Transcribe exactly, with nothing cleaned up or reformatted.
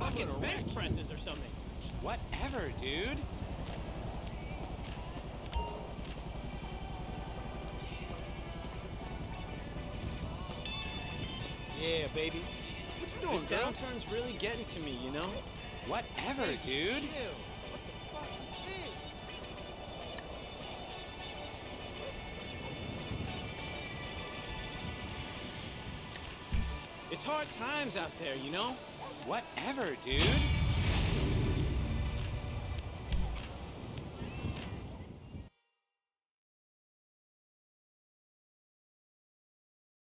fucking bench presses or something. Whatever, dude. Yeah, baby. What you doing, This girl? downturn's really getting to me, you know? Whatever, Hey, dude. Chill. What the fuck is this? It's hard times out there, you know? Whatever, dude.